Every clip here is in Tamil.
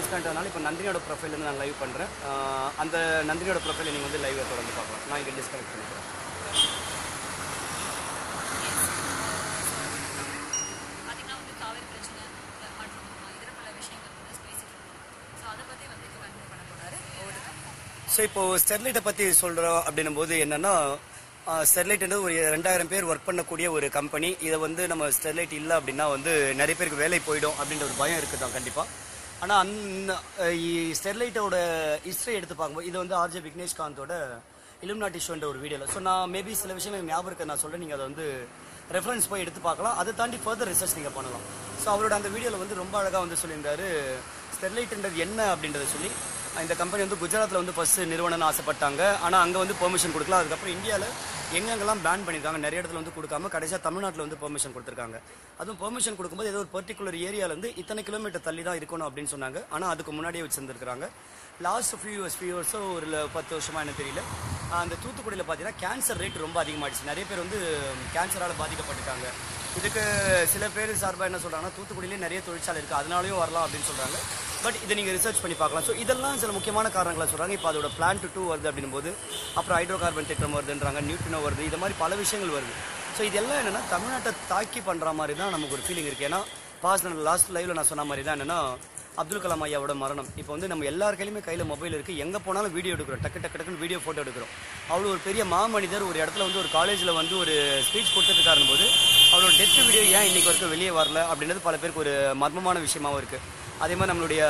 டிஸ்கவுண்ட்னால இப்போ நந்தினியோட ப்ரொஃபைலேருந்து நான் லைவ் பண்ணுறேன். அந்த நந்தினியோட ப்ரொஃபைலை நீங்கள் வந்து லைவை தொடர்ந்து பார்க்கலாம். நான் இங்கே டிஸ்கனெக்ட் பண்ணிக்கிறேன். ஸோ இப்போது ஸ்டெர்லைட்டை பற்றி சொல்கிறோம் அப்படின்னும் போது என்னென்னா, ஸ்டெர்லைட்ன்றது ஒரு 2000 பேர் ஒர்க் பண்ணக்கூடிய ஒரு கம்பெனி. இதை வந்து நம்ம ஸ்டெர்லைட் இல்லை அப்படின்னா வந்து நிறைய பேருக்கு வேலை போயிடும் அப்படின்ற ஒரு பயம் இருக்குது தான் கண்டிப்பாக. ஆனால் அந்த ஸ்டெர்லைட்டோட ஹிஸ்ட்ரி எடுத்து பார்க்கும்போது இது வந்து ஆர்ஜே விக்னேஷ்காந்தோட இலுமினாட்டி ஷோன்ற ஒரு வீடியோவில். ஸோ நான் மேபி சில விஷயங்கள் ஞாபகம் இருக்க நான் சொல்கிறேன், நீங்கள் அதை வந்து ரெஃபரன்ஸ் போய் எடுத்து பார்க்கலாம். அதை தாண்டி ஃபர்தர் ரிசர்ச் நீங்கள் பண்ணலாம். ஸோ அவரோட அந்த வீடியோவில் வந்து ரொம்ப அழகாக வந்து சொல்லியிருந்தாரு ஸ்டெர்லைட்ன்றது என்ன அப்படின்றத சொல்லி. இந்த கம்பெனி வந்து குஜராத்தில் வந்து ஃபர்ஸ்ட் நிறுவனம்னு ஆசைப்பட்டாங்க. ஆனால் அங்கே வந்து பெர்மிஷன் கொடுக்கல. அதுக்கப்புறம் இந்தியாவில் எங்கெங்கெல்லாம் பேன் பண்ணியிருக்காங்க, நிறைய இடத்துல வந்து கொடுக்காம கடைசியாக தமிழ்நாட்டில் வந்து பெர்மிஷன் கொடுத்துருக்காங்க. அதுவும் பெர்மிஷன் கொடுக்கும்போது ஏதோ ஒரு பர்டிகுலர் ஏரியாவிலேருந்து இத்தனை கிலோமீட்டர் தள்ளி தான் இருக்கணும் அப்படின்னு சொன்னாங்க. ஆனால் அதுக்கு முன்னாடியே வச்சுருந்துருக்காங்க. லாஸ்ட் ஃபியூ இயர்ஸோ ஒரு 10 வருஷமாக எனக்கு தெரியல, அந்த தூத்துக்குடியில் பார்த்தீங்கன்னா கேன்சர் ரேட் ரொம்ப அதிகமாகிடுச்சு. நிறைய பேர் வந்து கேன்சரால் பாதிக்கப்பட்டிருக்காங்க. இதுக்கு சில பேர் சார்பாக என்ன சொல்கிறாங்கன்னா, தூத்துக்குடியிலே நிறைய தொழிற்சாலை இருக்குது, அதனாலையும் வரலாம் அப்படின்னு சொல்கிறாங்க. பட் இதை நீங்கள் ரிசர்ச் பண்ணி பார்க்கலாம். ஸோ இதெல்லாம் சில முக்கியமான காரணங்களை சொல்கிறாங்க. இப்போ அதோட பிளான்ட் 2 வருது அப்படின்னும் போது, அப்புறம் ஹைட்ரோ கார்பன் திட்டம் வருதுன்றாங்க, நியூட்ரினோ வருது, இது மாதிரி பல விஷயங்கள் வருது. ஸோ இதெல்லாம் என்னென்னா தமிழ்நாட்டை தாக்கி பண்ணுற மாதிரி தான் நமக்கு ஒரு ஃபீலிங் இருக்குது. ஏன்னா லாஸ்ட் லைவில் நான் சொன்ன மாதிரி தான் என்னென்னா, அப்துல் கலாம் ஐயாவோட மரணம். இப்போ வந்து நம்ம எல்லார் கையில் மொபைல் இருக்குது, எங்கே போனாலும் வீடியோ எடுக்கிறோம், டக்குன்னு வீடியோ ஃபோட்டோ எடுக்கிறோம். அவ்வளோ ஒரு பெரிய மாமனிதர் ஒரு இடத்துல வந்து ஒரு காலேஜில் வந்து ஒரு ஸ்பீச் கொடுத்துட்டு போது அவரோட டெத் வீடியோ ஏன் இன்றைக்கி வரைக்கும் வெளியே வரல அப்படின்றது பல பேருக்கு ஒரு மர்மமான விஷயமாகவும் இருக்குது. அதே மாதிரி நம்மளுடைய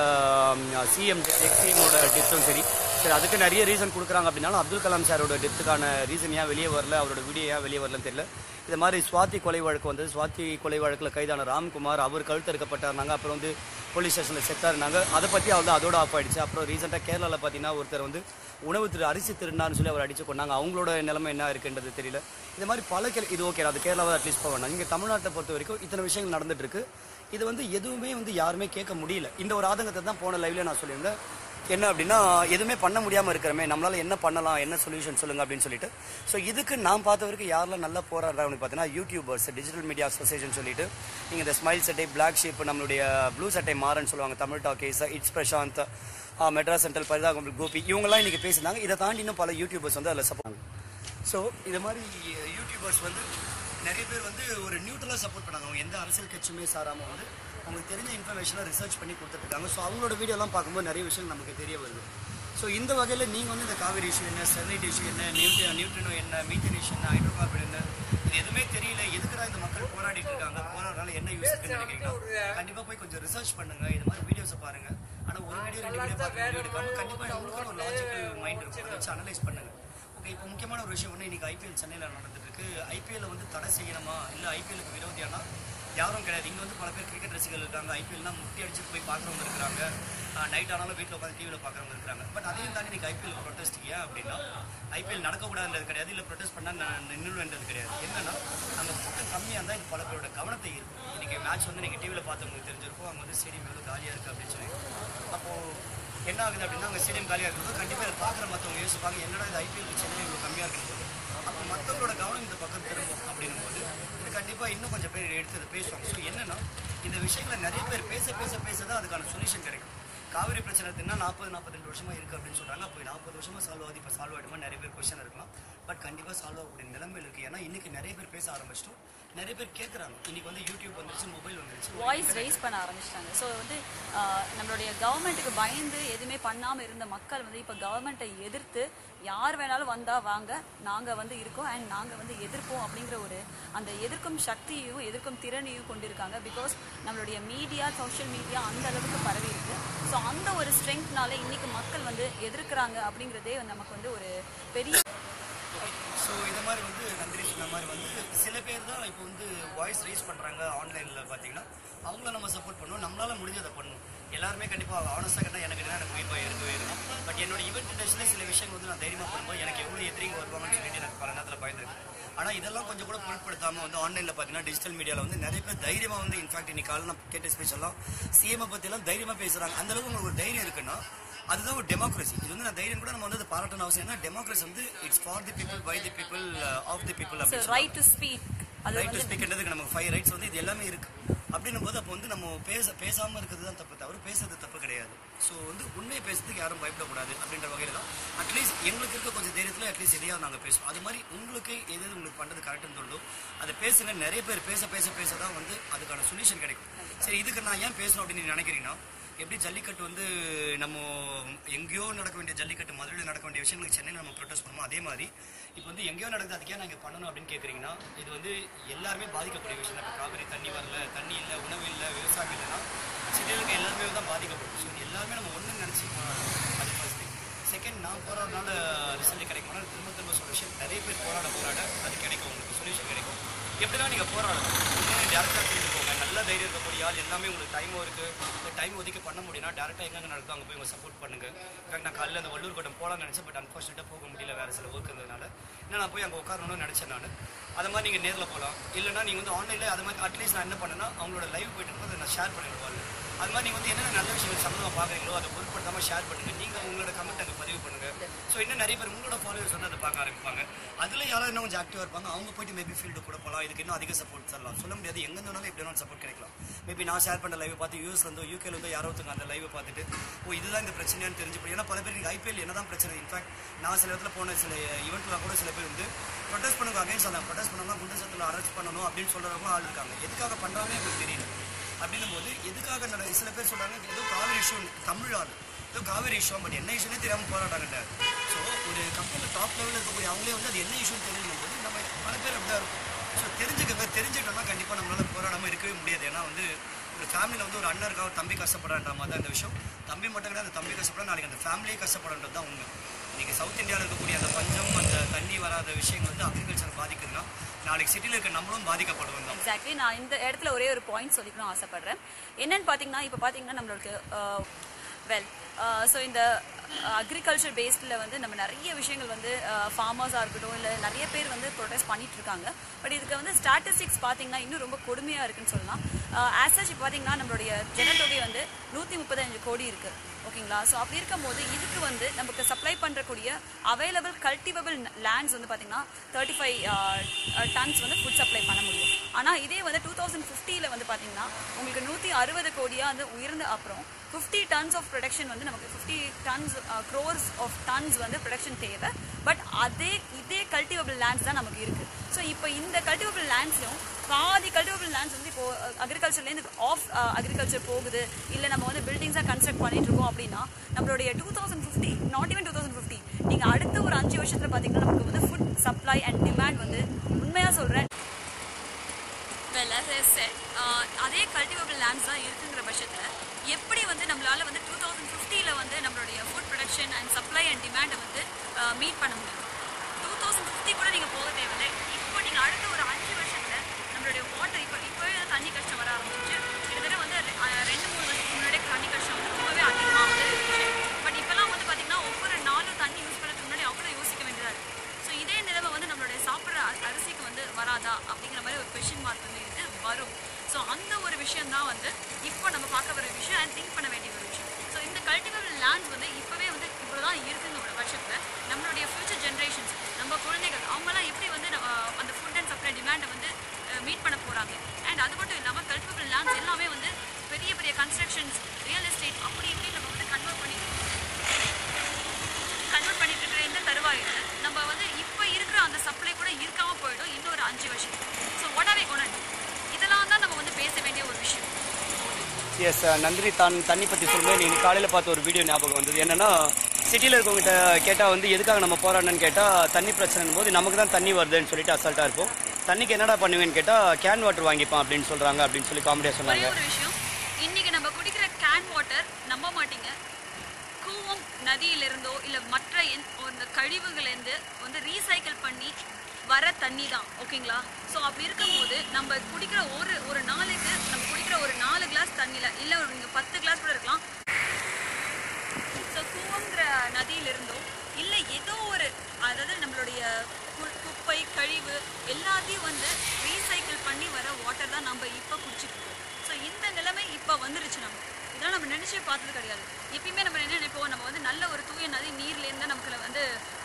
சிஎம்மோட டெத்தும் சரி அதுக்கு நிறைய ரீசன் கொடுக்குறாங்க. அப்படின்னாலும் அப்துல் கலாம் சாரோட டெத்துக்கான ரீசன் ஏன் வெளியே வரல, அவரோட வீடியோ ஏன் வெளியே வரலன்னு தெரியல. இது மாதிரி சுவாதி கொலை வழக்கு வந்தது. சுவாதி கொலை வழக்கில் கைதான ராம்குமார், அவர் கழுத்தறுக்கப்பட்டாருனாங்க. அப்புறம் வந்து போலீஸ் ஸ்டேஷனில் செத்தாருனாங்க. அதை பற்றி அவள் அதோட ஆஃப் ஆகிடுச்சு. அப்புறம் ரீசெண்டாக கேரளாவில் பார்த்தீங்கன்னா ஒருத்தர் வந்து அரிசி திருநான்னு சொல்லி அவர் அடிச்சு கொண்டாங்க. அவங்களோட நிலைமை என்ன இருக்குன்றது தெரியல. இது மாதிரி பல இது ஓகே, அது கேரளாவை அட்லீஸ்ட் போக வேண்டாம். இங்கே தமிழ்நாட்டை பொறுத்த வரைக்கும் இத்தனை விஷயங்கள் நடந்துட்டு இருக்கு. இது வந்து எதுவுமே வந்து யாருமே கேட்க முடியல. இந்த ஒரு ஆதங்கத்தை தான் போன லைவ்ல நான் சொல்லியிருந்தேன். என்ன அப்படின்னா, எதுவுமே பண்ண முடியாமல் இருக்கிறமே, நம்மளால என்ன பண்ணலாம், என்ன சொல்யூஷன் சொல்லுங்க அப்படின்னு சொல்லிட்டு. ஸோ இதுக்கு நான் பார்த்த வரைக்கும் யாரெல்லாம் நல்லா போராடுறாங்கன்னு பார்த்தீங்கன்னா, யூடியூபர்ஸ், டிஜிட்டல் மீடியா அசோசியேஷன் சொல்லிட்டு நீங்கள் இந்த ஸ்மைல் சட்டை, பிளாக் ஷீப், நம்மளுடைய ப்ளூ சட்டை மாறன்னு சொல்லுவாங்க, Tamil talkies, it's Prashanth, Madras central, பரிதாகம் கோபி, இவங்கெல்லாம் இன்றைக்கி பேசினாங்க. இதை தாண்டி இன்னும் பல யூடியூபர்ஸ் வந்து அதில் சப்போர்ட். ஸோ இது மாதிரி யூடியூபர்ஸ் வந்து நிறைய பேர் வந்து ஒரு நியூட்ரலாக சப்போர்ட் பண்ணாங்க. அவங்க எந்த அரசியல் கட்சியுமே சாராமல் வந்து அவங்களுக்கு தெரிஞ்ச இன்ஃபர்மேஷனை ரிசர்ச் பண்ணி கொடுத்துருக்காங்க. ஸோ அவங்களோட வீடியோலாம் பார்க்கும்போது நிறைய விஷயங்கள் நமக்கு தெரிய வருது. ஸோ இந்த வகையில் நீங்கள் வந்து இந்த காவேரி இஷ்யூ என்ன, ஸ்டெர்லைட் இஷ்யூ என்ன, நியூட்ரினோ என்ன, மீத்தேன் இஷ்யூ என்ன, ஹைட்ரோ கார்பன் என்ன, இது எதுவுமே தெரியல, எதுக்குடா இந்த மக்கள் போராடிட்டு இருக்காங்க, போராடுறதுனால என்ன யூஸ் நினைக்கிறீங்கன்னா கண்டிப்பாக போய் கொஞ்சம் ரிசர்ச் பண்ணுங்கள். இது மாதிரி வீடியோஸை பாருங்கள். ஆனால் ஒரு வீடியோ 2 வீடியோ பார்த்து வீடியோ எடுக்காமல் கண்டிப்பாக உங்களுக்கான ஒரு லாஜிக்கல் மைண்ட் இருக்கும், அதை வச்சு அனலைஸ் பண்ணுங்கள். ஓகே, இப்போ முக்கியமான ஒரு விஷயம் ஒன்று, இன்றைக்கி ஐபிஎல் சென்னையில் நடந்துட்டு இருக்கு. ஐபிஎல்ல வந்து தடை செய்யணுமா, இல்லை ஐபிஎலுக்கு விரோதியானா யாரும் கிடையாது. இங்கே வந்து பல பேர் கிரிக்கெட் ரசிகர்கள் இருக்காங்க, ஐபிஎல்னா முட்டி அடிச்சுட்டு போய் பார்க்குறவங்க இருக்கிறாங்க, நைட் ஆனாலும் வீட்டில் உட்காந்து டிவியில் பார்க்குறவங்க இருக்கிறாங்க. பட் அதையும் தாண்டி இன்றைக்கி ஐபிஎல் ப்ரொட்டஸ்ட் ஏன் அப்படின்னா, ஐபிஎல் நடக்கக்கூடாதுன்றது கிடையாது, இல்லை ப்ரொட்டஸ்ட் பண்ணால் நான் நின்றுன்றது கிடையாது. என்னன்னா அங்கே கூட்டம் கம்மியாக இருந்தால் இது பல பேரோட கவனத்தை இருக்கும். இன்றைக்கி மேட்ச் வந்து நீங்கள் டிவியில் பார்த்தவங்களுக்கு தெரிஞ்சிருக்கும், அங்கே வந்து ஸ்டேடியம் எவ்வளோ காலியாக இருக்குது அப்படின்னு சொல்லி. அப்போது என்ன ஆகுது அப்படின்னா, அங்கே ஸ்டேடியம் காலியாக இருக்கும்போது கண்டிப்பாக இதை பார்க்குற மற்றவங்க யோசிப்பாங்க, என்னடா இது ஐபிஎல் சென்னை இவ்வளோ கம்மியாக இருக்கும்போது அப்போ மற்றவங்களோட கவனம் இந்த பக்கம் திரும்பும். அப்படின்னும் போது இது கண்டிப்பாக இன்னும் கொஞ்சம் பேர் எடுத்து அதை பேசுவாங்க. ஸோ என்னன்னா, இந்த விஷயங்களை நிறைய பேர் பேச தான் அதுக்கான சொல்யூஷன் கிடைக்கும். காவிரி பிரச்சனை இருக்குன்னா 40-42 வருஷமாக இருக்குது அப்படின்னு சொல்கிறாங்க. அப்போ 40 வருஷமாக சால்வ் ஆகுது, இப்போ சால்வ் ஆகிடுமா, நிறைய பேர் கொஸ்டின் இருக்கலாம். பட் கண்டிப்பாக சால்வ் ஆகக்கூடிய நிலைமையில் இருக்குது. ஏன்னா இன்றைக்கி நிறைய பேர் பேச ஆரம்பிச்சிட்டோம், நிறைய பேர் கேட்குறாங்க. இன்றைக்கி வந்து யூடியூப் வந்துருச்சு, மொபைல் வந்துருச்சு, வாய்ஸ் ரைஸ் பண்ண ஆரம்பிச்சிட்டாங்க. ஸோ வந்து நம்மளுடைய கவர்மெண்ட்டுக்கு பயந்து எதுவுமே பண்ணாமல் இருந்த மக்கள் வந்து இப்போ கவர்மெண்ட்டை எதிர்த்து யார் வேணாலும் வந்தால் வாங்க, நாங்கள் வந்து இருக்கோம் அண்ட் நாங்கள் வந்து எதிர்ப்போம் அப்படிங்கிற ஒரு அந்த எதிர்க்கும் சக்தியையும் எதிர்க்கும் திறனையும் கொண்டிருக்காங்க. பிகாஸ் நம்மளுடைய மீடியா, சோஷியல் மீடியா அந்த அளவுக்கு பரவி இருக்கு. ஸோ அந்த ஒரு ஸ்ட்ரென்த்னால இன்னைக்கு மக்கள் வந்து எதிர்க்கிறாங்க அப்படிங்கிறதே நமக்கு வந்து ஒரு பெரிய. ஸோ இந்த மாதிரி வந்து நந்தினி சொன்ன மாதிரி வந்து சில பேர் தான் இப்போ வந்து வாய்ஸ் ரைஸ் பண்ணுறாங்க ஆன்லைனில். பார்த்தீங்கன்னா அவங்கள நம்ம சப்போர்ட் பண்ணணும், நம்மளால் முடிஞ்சதை பண்ணணும். எல்லாருமே கண்டிப்பாக ஆனஸ்டாக கேட்டால் எனக்கு எனக்கு உயிர் இருக்கவே இருக்கும். பட் என்னோட ஈவெண்ட் இண்டஸ்ட்ரியில் சில விஷயங்கள் வந்து நான் தைரியமாக பண்ணும்போது எனக்கு எவ்வளோ எதிரிங்க வருவாங்கன்னு சொல்லிட்டு எனக்கு பல நேரத்தில் பயந்துருக்கு. ஆனால் இதெல்லாம் கொஞ்சம் கூட பொருட்படுத்தாமல் வந்து ஆன்லைனில் பார்த்தீங்கன்னா டிஜிட்டல் மீடியாவில் வந்து நிறைய பேர் தைரியமாக வந்து இன்ஃபேக்ட் இன்னைக்கு காலையில் நான் கேட்ட ஸ்பீச் எல்லாம் சிஎம்ஐ பற்றியெல்லாம் தைரியமாக பேசுகிறாங்க. அந்தளவுக்கு உங்களுக்கு ஒரு தைரியம் இருக்குன்னா அதுதான் ஒரு டெமோக்ரஸி. இது வந்து நான் தைரியம் கூட நம்ம வந்து பாராட்டணும் அவசியம். ஏன்னா டெமோக்ரஸி வந்து it's for the people, by the people, of the people. Right to speak right to ஸ்பீக்ன்றதுக்கு நமக்கு 5 ரைட்ஸ் வந்து இது எல்லாமே இருக்கு. அப்படின்னும் போது அப்போ வந்து நம்ம பேசாம இருக்கிறது தான் தப்பு, தவிர பேசுறது தப்பு கிடையாது. ஸோ வந்து உண்மையை பேசுறதுக்கு யாரும் பயப்படக்கூடாது அப்படின்ற வகையில் தான் அட்லீஸ்ட் எங்களுக்கு இருக்க கொஞ்சம் தைரியத்தில் அட்லீஸ்ட் எதையாவது நாங்கள் பேசுவோம். அது மாதிரி உங்களுக்கு எது உங்களுக்கு பண்ணுறது கரெக்டுன்னு தோணுதோ அதை பேசுங்க. நிறைய பேர் பேச தான் வந்து அதுக்கான சொல்யூஷன் கிடைக்கும். சரி, இதுக்கு நான் ஏன் பேசணும் அப்படின்னு நீங்க நினைக்கிறீங்கன்னா, எப்படி ஜல்லிக்கட்டு வந்து நம்ம எங்கேயோ நடக்க வேண்டிய ஜல்லிக்கட்டு மதுரையில் நடக்க வேண்டிய விஷயங்களுக்கு சென்னையில் நம்ம ப்ரொடெஸ்ட் பண்ணுவோம், அதே மாதிரி இப்போ வந்து எங்கேயோ நடக்குது அதுக்கே நாங்கள் பண்ணணும் அப்படின்னு கேட்குறீங்கன்னா, இது வந்து எல்லாருமே பாதிக்கக்கூடிய விஷயம். இப்போ காவிரி தண்ணி வரல, தண்ணி இல்லை, உணவு இல்லை, விவசாயம் இல்லைன்னா சிட்டிகளுக்கு எல்லாருமே தான் பாதிக்கப்படும். ஸோ எல்லாருமே நம்ம ஒன்று நினச்சி அது ஃபர்ஸ்ட் திங். செகண்ட், நான் போராடினால ரிசல்ட் கிடைக்கும்னா திரும்ப சொல்ல விஷயம், நிறைய பேர் போராட அது கிடைக்கும், உங்களுக்கு சொல்யூஷன் கிடைக்கும். எப்படின்னா நீங்கள் போராடணும், டேரெக்டாக தெரிஞ்சு போங்க. நல்ல தைரியம் இருக்கக்கூடிய ஆள் எல்லாமே உங்களுக்கு டைமும் இருக்குது, இந்த டைம் ஒதுக்கி பண்ண முடியும்னா டேரெக்டாக எங்கே நடக்குதோ அங்கே போய் உங்கள் சப்போர்ட் பண்ணுங்கள். இன்ஃபேக்ட் நான் காலையில் அந்த வள்ளூர் கோட்டம் போகலான்னு நினச்சேன், பட் அன்ஃபார்ச்சுனேட்டாக போக முடியல, வேறு சில ஒர்க் இருந்ததுனால. ஏன்னா நான் போய் அங்கே உட்காரணும்னு நினச்சேன். நான் அது மாதிரி நீங்கள் நேரில் போகலாம், இல்லைனா நீங்கள் வந்து ஆன்லைனில் அது மாதிரி அட்லீஸ்ட் நான் என்ன பண்ணேன்னா அவங்களோட லைவ் போய்ட்டு இருக்கும் அதை நான் ஷேர் பண்ணிடுவாங்க. அது மாதிரி நீங்கள் வந்து என்னென்ன நல்ல விஷயங்கள் சம்மந்தமாக பார்க்குறீங்களோ அதை பொருட்படுத்தாமல் ஷேர் பண்ணுங்கள். நீங்கள் உங்களோட கமெண்ட் அங்கே பதிவு பண்ணுங்கள். ஸோ இன்னும் நிறைய பேர் உங்களோட ஃபாலோவர்ஸ் வந்து அதை பார்க்க ஆரம்பிப்பாங்க. அதில் யாராவது இன்னும் கொஞ்சம் ஆக்டிவாக இருப்பாங்க, அவங்க போய்ட்டு மேபி ஃபீல்டு கூட போகலாம். இதுக்கு இன்னும் அதிக சப்போர்ட் தரலாம். சொல்ல முடியாது, எங்கே இருந்தாலும் எப்படி வேணாலும் சப்போர்ட் கிடைக்கலாம். மேபி நான் ஷேர் பண்ண லைவை பார்த்து யூஎஸ்லேருந்தோ யூகேலேருந்தோ யாரோ ஒருத்தங்க அந்த லைவை பார்த்துட்டு இதுதான் இந்த பிரச்சனையான்னு தெரிஞ்சுப்போம். ஏன்னா பல பேருக்கு IPL என்ன தான் பிரச்சனை. இன்ஃபேக்ட் நான் சில இடத்துல போன சில ஈவெண்ட்லாம் கூட சில பேர் வந்து ப்ரொடெஸ்ட் பண்ணுங்க, அகைன்ஸ்ட் அந்த ப்ரொடெஸ்ட் பண்ணாமல் குண்டு சத்தில் அரெஸ்ட் பண்ணணும் அப்படின்னு சொல்கிறவங்களும் ஆள் இருக்காங்க. எதுக்காக பண்ணுறாங்கன்னு எனக்கு தெரியல. அப்படின்னும் போது எதுக்காக சில பேர் சொல்கிறாங்க ஏதோ காவிரி இஷ்யூ, தமிழ் ஆள் ஏதோ காவிரி இஷ்யூ, பட் என்ன இஷ்யூனே தெரியாமல் போராட்டாங்க. ஸோ ஒரு கம்பெனியில் டாப் லெவலில் இருக்கக்கூடிய அவங்களே வந்து அது என்ன இஷ்யூன்னு தெரியணும் போது நம்ம பல பேர் அப்படி தான் இருக்கும். ஸோ தெரிஞ்சுக்கிட்டோம்னா கண்டிப்பாக நம்மளால் போராடாமல் இருக்கவே முடியாது. ஏன்னா வந்து ஒரு ஃபேமிலியில் வந்து ஒரு அண்ணன் இருக்கா, ஒரு தம்பி கஷ்டப்படுறான்ற மாதிரி தான் இந்த விஷயம். தம்பி மட்டும் கிடையாது, அந்த தம்பி கஷ்டப்பட நாளைக்கு அந்த ஃபேமிலியே கஷ்டப்படுறது தான் உண்மை. இன்றைக்கி சவுத் இந்தியாவில் இருக்கக்கூடிய அந்த பஞ்சம், அந்த தண்ணி வராத விஷயங்கள் வந்து அக்ரிகல்ச்சர் பாதிக்குதுன்னா நாளைக்கு சிட்டியில் இருக்க நம்மளும் பாதிக்கப்படுவோம் தான். எக்ஸாக்ட்லி. நான் இந்த இடத்துல ஒரே ஒரு பாயிண்ட் சொல்லிக்கணும் ஆசைப்படுறேன். என்னன்னு பார்த்தீங்கன்னா, இப்போ பார்த்தீங்கன்னா நம்மளுக்கு ஸோ இந்த அக்ரிகல்ச்சர் பேஸ்டில் வந்து நம்ம நிறைய விஷயங்கள் வந்து ஃபார்மர்ஸாக இருக்கட்டும், இல்லை நிறைய பேர் வந்து ப்ரொடெஸ்ட் பண்ணிட்டு இருக்காங்க. பட் இதுக்கு வந்து ஸ்டாட்டிஸ்டிக்ஸ் பார்த்தீங்கன்னா இன்னும் ரொம்ப கொடுமையாக இருக்குன்னு சொல்லலாம். ஆஸ் இப்போ பார்த்தீங்கன்னா நம்மளுடைய ஜனத்தொகை வந்து 135 கோடி இருக்குது, ஓகேங்களா? ஸோ அப்படி இருக்கும்போது இதுக்கு வந்து நமக்கு சப்ளை பண்ணுறக்கூடிய அவைலபிள் கல்டிவபிள் லேண்ட்ஸ் வந்து பார்த்தீங்கன்னா 35 டன்ஸ் வந்து ஃபுட் சப்ளை பண்ண முடியும். ஆனால் இதே வந்து 2050 வந்து பார்த்தீங்கன்னா உங்களுக்கு 160 கோடியாக வந்து உயர்ந்த அப்புறம் 50 tons ஆஃப் ப்ரொடக்ஷன் வந்து நமக்கு 50 tons crores ஆஃப் டன்ஸ் வந்து ப்ரொடக்ஷன் தேவை. பட் இதே கல்டிவபிள் லேண்ட்ஸ் தான் நமக்கு இருக்குது. ஸோ இப்போ இந்த கல்டிவபிள் லேண்ட்ஸ்லையும் பாதி கல்டிவபிள் லேண்ட்ஸ் வந்து இப்போ அக்ரிகல்ச்சர்லேருந்து ஆஃப் அக்ரிகல்ச்சர் போகுது, இல்லை நம்ம வந்து பில்டிங்ஸாக கன்ஸ்ட்ரக்ட் பண்ணிட்டு இருக்கோம் அப்படின்னா நம்மளுடைய 2050 நாட் ஈவன் 2050 நீங்கள் அடுத்த ஒரு 5 வருஷத்தில் பார்த்தீங்கன்னா நமக்கு வந்து ஃபுட் சப்ளை அண்ட் டிமாண்ட் வந்து உண்மையாக சொல்கிறேன் அதே கல்டிவபிள் லேண்ட்ஸ் தான் இருக்குங்கிற பட்சத்தில் எப்படி வந்து நம்மளால வந்து 2050 வந்து நம்மளுடைய food production and supply and டிமாண்டை வந்து மீட் பண்ண முடியும். 2050 கூட நீங்கள் போக தேவையில்லை. இப்போ நீங்கள் அடுத்த ஒரு 5 வருஷத்தில் நம்மளுடைய வாட்டர் இப்போ தண்ணி கஷ்டம் வர ஆரம்பிச்சு கிட்டத்தட்ட வந்து 2-3 வருஷத்துக்கு முன்னாடி தண்ணி கஷ்டம் வந்து ரொம்பவே அதிகமாக வந்து இருந்துச்சு. பட் இப்போலாம் வந்து பார்த்தீங்கன்னா ஒவ்வொரு நாளும் தண்ணி யூஸ் பண்ணுறதுக்கு முன்னாடி அவ்வளோ யோசிக்க வேண்டியதாக இருக்குது. ஸோ இதே நிலைமை வந்து நம்மளுடைய சாப்பிட்ற அரிசிக்கு வந்து வராதா அப்படிங்கிற மாதிரி ஒரு கொஸ்டின் மார்க் வந்து இது வரும். ஸோ அந்த ஒரு விஷயம் தான் வந்து இப்போ நம்ம பார்க்க வர விஷயம் அண்ட் திங்க் பண்ண வேண்டிய ஒரு விஷயம். ஸோ இந்த கல்டிவபிள் லேண்ட்ஸ் வந்து இப்போவே வந்து இவ்வளோ தான் இருக்குங்கிற பட்சத்தில் நம்மளுடைய ஃபியூச்சர் ஜென்ரேஷன்ஸ், நம்ம குழந்தைகள், அவங்களாம் எப்படி வந்து அந்த ஃபுட் அண்ட் சப்ளை டிமாண்டை வந்து மீட் பண்ண போகிறாங்க. அண்ட் அது மட்டும் இல்லாமல் கல்டிவபிள் லேண்ட்ஸ் எல்லாமே வந்து பெரிய பெரிய கன்ஸ்ட்ரக்ஷன்ஸ், ரியல் எஸ்டேட் அப்படி இப்படி நம்ம வந்து கன்வெர்ட் பண்ணிட்டு இருக்கிற இந்த தருவாயில் நம்ம வந்து இப்போ இருக்கிற அந்த சப்ளை கூட இருக்காமல் போயிடும் இன்னொரு 5 வருஷம். So what are we gonna do? இதெல்லாம் தான் நம்ம வந்து பேச வேண்டிய ஒரு விஷயம். எஸ், நந்தினி தண்ணி பற்றி சொல்லும்போது நீங்கள் காலையில் பார்த்த ஒரு வீடியோ ஞாபகம் வந்தது. என்னென்னா சிட்டியில் இருக்கவங்ககிட்ட கேட்டால் வந்து எதுக்காக நம்ம போராடணும்னு கேட்டால் தண்ணி பிரச்சனை போது நமக்கு தான் தண்ணி வருதுன்னு சொல்லிட்டு அசால்ட்டாக இருப்போம். தண்ணிக்கு என்னடா பண்ணுவேன்னு கேட்டால் கேன் வாட்டர் வாங்கிப்பான் அப்படின்னு சொல்கிறாங்க அப்படின்னு சொல்லி காமெடியாக சொன்னாங்க. ஒரு விஷயம், இன்னைக்கு நம்ம குடிக்கிற கேன் வாட்டர் நம்ப மாட்டீங்க, கூவம் நதியிலிருந்தோ இல்லை மற்ற அந்த கழிவுகளிலிருந்து வந்து ரீசைக்கிள் பண்ணி வர தண்ணி தான், ஓகேங்களா? ஸோ அப்படி இருக்கும்போது நம்ம குடிக்கிற ஒரு நாளைக்கு நம்ம குடிக்கிற ஒரு 4 கிளாஸ் தண்ணியில் இல்லை ஒரு நீங்கள் 10 கிளாஸ் கூட இருக்கலாம். ஸோ கூவங்கிற நதியிலிருந்தோ இல்லை ஏதோ ஒரு, அதாவது நம்மளுடைய குப்பை கழிவு எல்லாத்தையும் வந்து ரீசைக்கிள் பண்ணி வர வாட்டர் தான் நம்ம இப்போ குடிச்சிட்டு இருக்கோம். ஸோ இந்த நிலைமை இப்போ வந்துருச்சு. இதெல்லாம் நம்ம நினைச்சே பார்த்தது கிடையாது. எப்பயுமே நம்ம என்ன நினைப்போம், நம்ம வந்து நல்ல ஒரு தூய நதி நீர்லேருந்து நமக்கு வந்து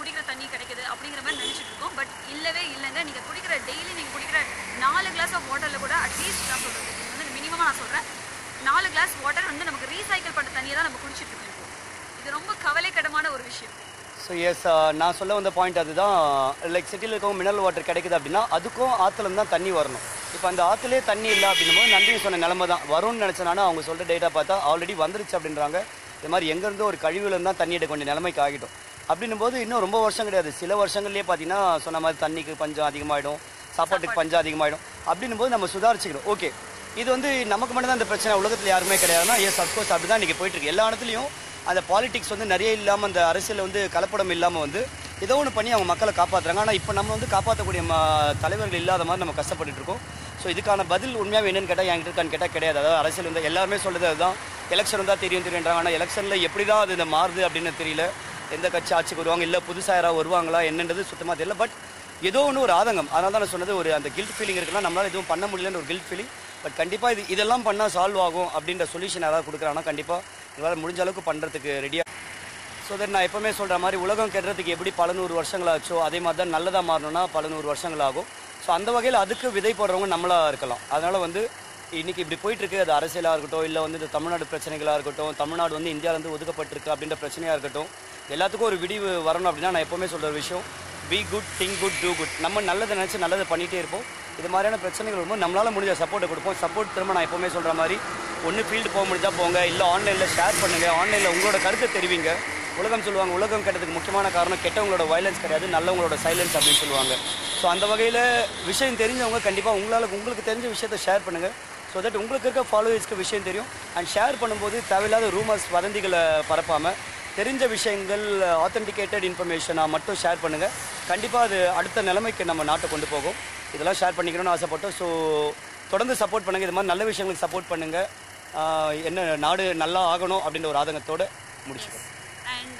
குடிக்கிற தண்ணி கிடைக்குது அப்படிங்கிற மாதிரி நினைச்சிட்டு இருக்கோம். பட் இல்லவே இல்லைங்க. நீங்க குடிக்கிற டெய்லி நீங்க குடிக்கிற 4 கிளாஸ் ஆஃப் வாட்டர்ல கூட அட்லீஸ்ட் நான் சொல்றது இது வந்து மினிமமா நான் சொல்றேன் 4 கிளாஸ் வாட்டர் வந்து நமக்கு ரீசைக்கிள் பண்ண தண்ணியை தான் நம்ம குடிச்சிட்டு இருக்கோம். இது ரொம்ப கவலைக்கிடமான ஒரு விஷயம். ஸோ எஸ், நான் சொல்ல வந்த பாயிண்ட் அதுதான். லைக் சிட்டியில் இருக்கவங்க மினரல் வாட்டர் கிடைக்குது அப்படின்னா அதுக்கும் ஆற்றுலேருந்து தான் தண்ணி வரணும். இப்போ அந்த ஆற்றுலேயே தண்ணி இல்லை அப்படின்னும் போது நந்தினி சொன்ன நிலமை தான் வரும்னு நினச்சனால அவங்க சொல்கிற டேட்டா பார்த்தா ஆல்ரெடி வந்துருச்சு அப்படின்றாங்க. இது மாதிரி எங்கேருந்தோ ஒரு கழிவுலேருந்து தான் தண்ணி எடுக்க வேண்டிய நிலைமைக்கு ஆகிட்டோம். அப்படின்னும் போது இன்னும் ரொம்ப வருஷம் கிடையாது, சில வருஷங்கள்லேயே பார்த்தீங்கன்னா சொன்ன மாதிரி தண்ணிக்கு பஞ்சம் அதிகமாகிடும், சாப்பாட்டுக்கு பஞ்சம் அதிகமாகிடும். அப்படின்னும் போது நம்ம சுதாரிச்சுக்கணும். ஓகே, இது வந்து நமக்கு மட்டும் தான் இந்த பிரச்சனை, உலகத்தில் யாருமே கிடையாதுன்னா எஸ் அஃப்கோர்ஸ் அப்படி தான் இன்றைக்கி போயிட்டுருக்கு. எல்லா இடத்துலையும் அந்த பாலிடிக்ஸ் வந்து நிறைய இல்லாமல், அந்த அரசியல் வந்து கலப்படம் இல்லாமல் வந்து ஏதோ ஒன்று பண்ணி அவங்க மக்களை காப்பாற்றுறாங்க. ஆனால் இப்போ நம்ம வந்து காப்பாற்றக்கூடிய தலைவர்கள் இல்லாத மாதிரி நம்ம கஷ்டப்பட்டு இருக்கோம். ஸோ இதுக்கான பதில் உண்மையாக என்னன்னு கேட்டால் என்கிட்ட இருக்கான்னு கேட்டால் கிடையாது. அதாவது அரசியல் வந்து எல்லாருமே சொல்கிறது அதுதான், எலெக்ஷன் வந்தால் தெரியுன்றாங்க. ஆனால் எலெக்ஷனில் எப்படி தான் அது மாறுது அப்படின்னு தெரியல. எந்த கட்சி ஆட்சிக்கு வருவாங்க, இல்லை புதுசாக யாராவது வருவாங்களா என்னன்றது சுத்தமாக தெரியல. பட் ஏதோ ஒன்று ஒரு ஆதங்கம். அதனால தான் நான் சொன்னது, ஒரு அந்த கில்ட் ஃபீலிங் இருக்குன்னா நம்மளால் எதுவும் பண்ண முடியலன்னு ஒரு கில்ட் ஃபீலிங். பட் கண்டிப்பாக இதெல்லாம் பண்ணால் சால்வ் ஆகும் அப்படின்ற சொல்யூஷன் யாராவது கொடுக்குறாங்கன்னா கண்டிப்பாக இவரால் முடிஞ்ச அளவுக்கு பண்ணுறதுக்கு ரெடியாக. ஸோ தட் நான் எப்போவுமே சொல்கிற மாதிரி உலகம் கெடுறதுக்கு எப்படி பல 100 வருஷங்களாச்சோ அதே மாதிரி தான் நல்லதாக மாறணும்னா பல 100 வருஷங்கள் ஆகும். ஸோ அந்த வகையில் அதுக்கு விதை போடுறவங்க நம்மளாக இருக்கலாம். அதனால் வந்து இன்றைக்கி இப்படி போயிட்டுருக்கு, அது அரசியலாக இருக்கட்டும், இல்லை வந்து இந்த தமிழ்நாடு பிரச்சனைகளாக இருக்கட்டும், தமிழ்நாடு வந்து இந்தியாவிலேருந்து ஒதுக்கப்பட்டிருக்கு அப்படின்ற பிரச்சனையாக இருக்கட்டும், எல்லாத்துக்கும் ஒரு விடிவு வரணும் அப்படின்னா நான் எப்போவுமே சொல்கிற விஷயம், be good, think good, do good. நம்ம நல்லதை நினச்சி நல்லதை பண்ணிகிட்டே இருப்போம். இது மாதிரியான பிரச்சனைகள் வரும்போது நம்மளால் முடிஞ்ச சப்போர்ட்டை கொடுப்போம். சப்போர்ட் திரும்ப நான் எப்போவுமே சொல்கிற மாதிரி, ஒன்று ஃபீல்டு போக முடிஞ்சால் போங்க, இல்லை ஆன்லைனில் ஷேர் பண்ணுங்கள், ஆன்லைனில் உங்களோட கருத்தை தெரிவிங்க. உலகம் சொல்லுவாங்க, உலகம் கெட்டதுக்கு முக்கியமான காரணம் கெட்டவங்களோட வயலன்ஸ் கிடையாது, நல்லவங்களோட சைலன்ஸ் அப்படின்னு சொல்லுவாங்க. ஸோ அந்த வகையில் விஷயம் தெரிஞ்சவங்க கண்டிப்பாக உங்களுக்கு தெரிஞ்ச விஷயத்தை ஷேர் பண்ணுங்கள். ஸோ தட் உங்களுக்கு இருக்க ஃபாலோவர்ஸ்க்கு விஷயம் தெரியும். அண்ட் ஷேர் பண்ணும்போது தேவையில்லாத ரூமர்ஸ், வதந்திகளை பரப்பாமல் தெரிஞ்ச விஷயங்கள், ஆத்தென்டிகேட்டட் இன்ஃபர்மேஷனாக மட்டும் ஷேர் பண்ணுங்கள். கண்டிப்பாக அது அடுத்த நிலைமைக்கு நம்ம நாட்டை கொண்டு போகும். இதெல்லாம் ஷேர் பண்ணிக்கணும்னு ஆசைப்பட்டோம். ஸோ தொடர்ந்து சப்போர்ட் பண்ணுங்கள், இது மாதிரி நல்ல விஷயங்களுக்கு சப்போர்ட் பண்ணுங்கள். என்ன நாடு நல்லா ஆகணும் அப்படின்ற ஒரு ஆதங்கத்தோடு முடிச்சுக்கோம். And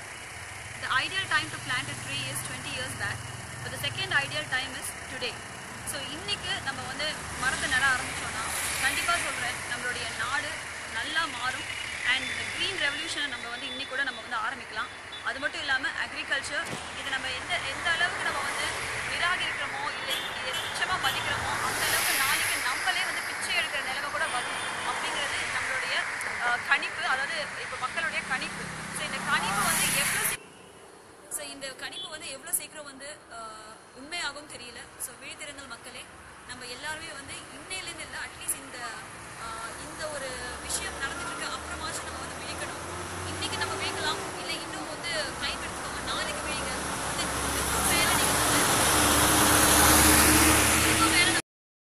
the ideal time to plant a tree is 20 years back, but the second ideal time is today. So இன்னைக்கு நம்ம வந்து மரத்தை நட ஆரம்பிச்சோம்னா கண்டிப்பாக சொல்கிறேன் நம்மளுடைய நாடு நல்லா மாறும். அண்ட் இந்த க்ரீன் ரெவல்யூஷனை நம்ம வந்து இன்னைக்கு கூட நம்ம வந்து ஆரம்பிக்கலாம். அது மட்டும் இல்லாமல் அக்ரிகல்ச்சர், இது நம்ம எந்த அளவுக்கு நம்ம வந்து நிராகரிக்கிறோமோ இல்லை எச்சமாக மதிக்கிறோமோ அந்த அளவுக்கு நாளைக்கு நம்மளே வந்து பிச்சை எடுக்கிற நிலைமை கூட வரும் அப்படிங்கிறது நம்மளுடைய கணிப்பு. அதாவது இப்போ மக்களுடைய கணிப்பு. ஸோ இந்த கணிப்பு வந்து எவ்வளோ சீக்கிரம் வந்து உண்மையாகவும் தெரியல. ஸோ விழித்திருங்கள் மக்களே, நம்ம எல்லாருமே வந்து இன்னையிலேருந்து இல்லை, அட்லீஸ்ட் இந்த ஒரு விஷயம் நடந்துட்டு இருக்க அப்புறமாச்சும் நம்ம வந்து